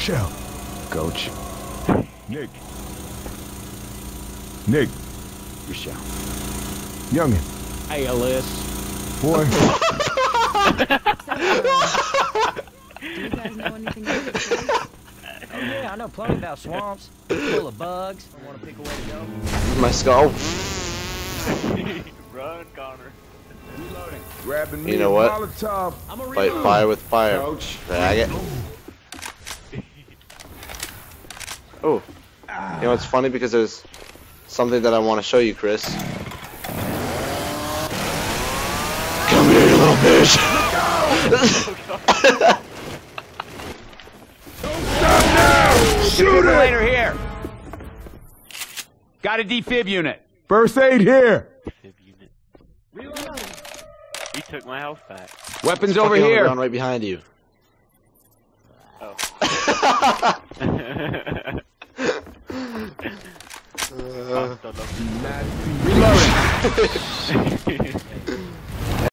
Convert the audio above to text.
shell. Coach. Nick. Nick. Your shell. Youngin. ALS. Boy. Do you guys know anything about this place? Oh yeah, I know plenty about swamps. Full of bugs. I want to pick a way to go. My skull. Run, Connor. Reloading. Grabbing me You know a what? Molotov. I'm a Fight reload. fire with fire. Coach. Faggot. Oh. You know what's funny? Because there's something that I want to show you, Chris. Come here, you little bitch! Shoot it! Here. Got a defib unit. First aid here. He took my health back. Weapons Fucking over on the here. ground right behind you. Oh. Reloading.